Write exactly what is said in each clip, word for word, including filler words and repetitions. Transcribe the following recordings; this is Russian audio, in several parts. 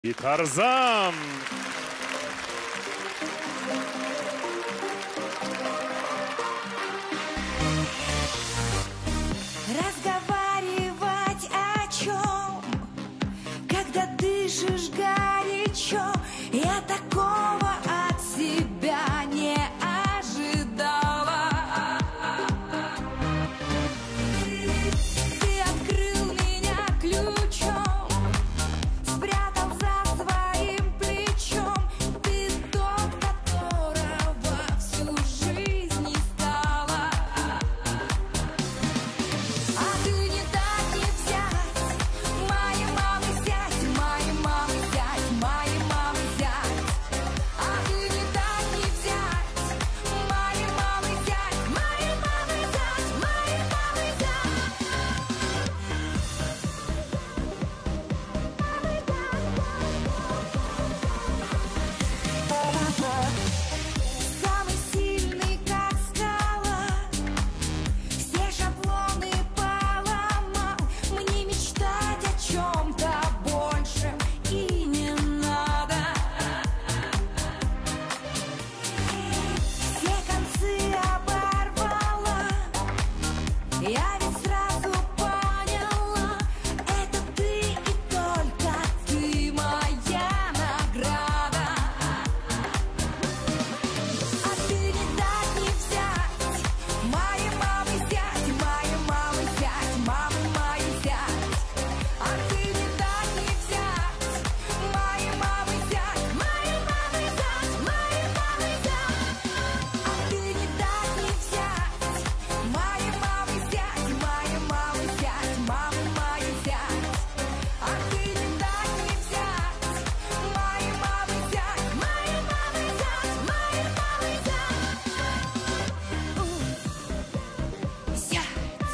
И Тарзан. Разговаривать о чем, когда дышишь горячо, я такого от себя не ожидала. Ты открыл меня ключом, спрятал за своим плечом. Ты тот, которого всю жизнь не стала. А ты не дать не взять, моей мамы зять, моей мамы зять, моей мамы зять. А ты не дать не взять, моей мамы зять, моей мамы зять, моей мамы зять. Самый сильный, как скала, все шаблоны поломал. Мне мечтать о чем-то большем и не надо. Все концы оборвала, я ведь сразу поняла, это ты и только ты моя награда. А ты не дать не взять, моей мамы зять, моей мамы зять, мамы моей зять. А ты не дать не взять, моей мамы зять, моей мамы зять, моей мамы зять. А ты не дать не взять, моей мамы зять, моей мамы зять, мамы моей зять. А ты не дать не взять, моей мамы зять, моей мамы зять, моей мамы зять. Зять.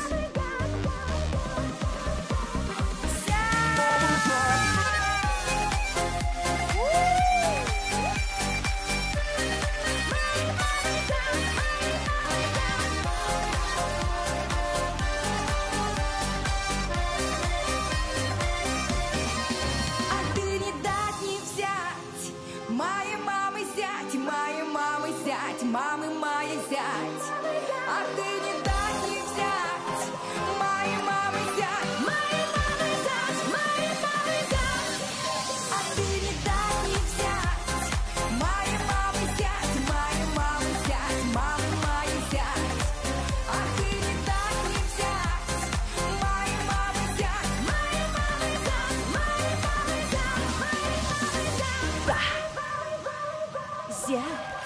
А ты не дать не взять, моей мамы зять, моей мамы зять, мамы моей зять. А ты не дать не взять, моей мамы зять, моей мамы зять, моей мамы зять. А ты не дать не взять, моей мамы зять, моей мамы зять, мамы моей зять. А ты не дать не взять, моей мамы зять, моей мамы зять, моей мамы зять, моей мамы зять. Зять.